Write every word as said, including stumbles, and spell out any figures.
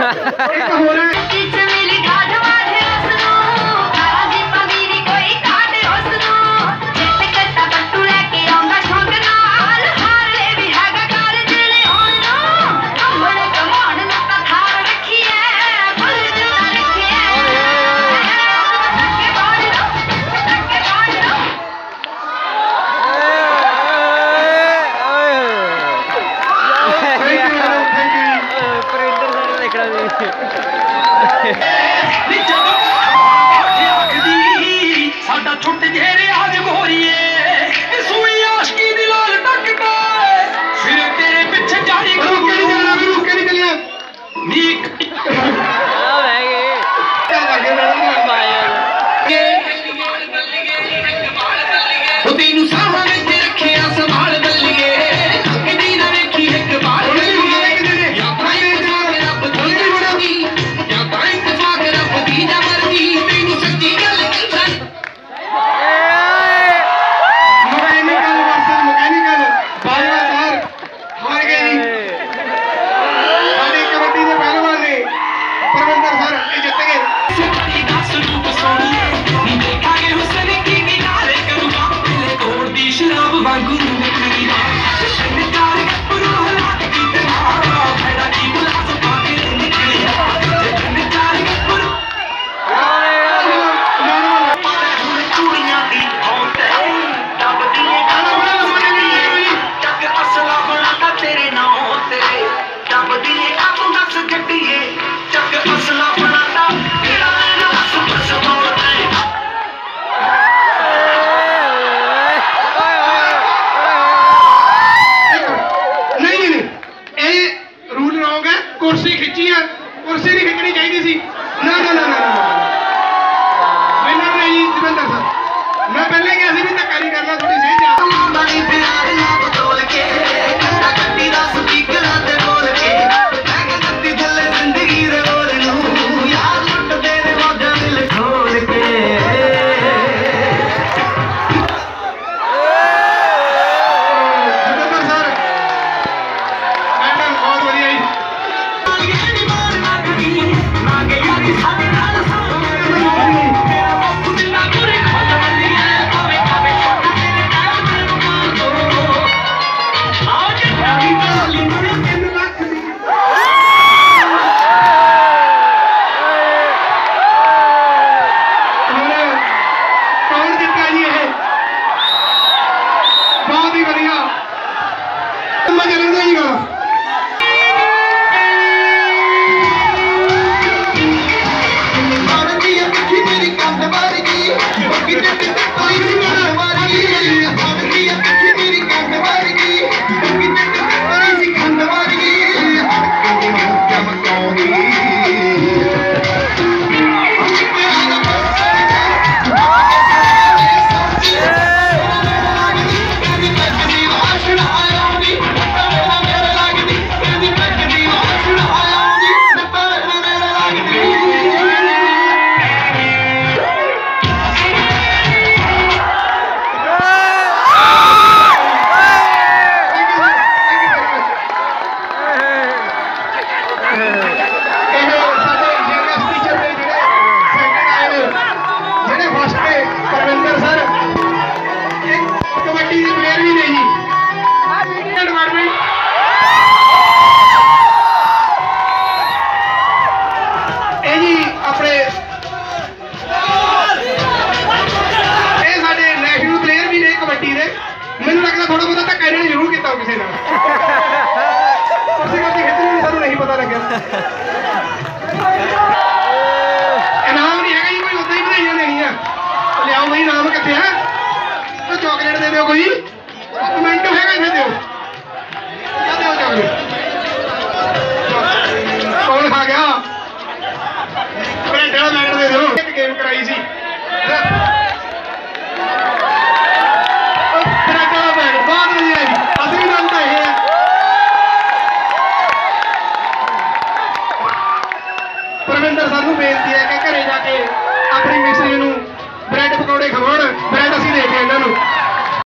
एक हो रहा है इनाम नहीं है कोई उदा ही बधाइयां देनिया लियाओ भाई इनाम कितने है तो चॉकलेट दे दो कोई कमेंट है इसे दो दो चॉकलेट कौन खा गया ब्रेड वाला मैट दे दो एक गेम कराई सी ब्रेड वाला मैट बहुत बढ़िया है असली नाम तो ये है परविंदर सर ਨੂੰ ਬੇਨਤੀ ਹੈ ਕਿ ਘਰੇ ਜਾ ਕੇ ਆਪਣੀ ਮਿਸਰੀ ਨੂੰ ਬ੍ਰੈਡ ਪਕੌੜੇ ਖਵਾਉਣ ਬ੍ਰੈਡ ਅਸੀਂ ਦੇ ਕੇ ਇਹਨਾਂ ਨੂੰ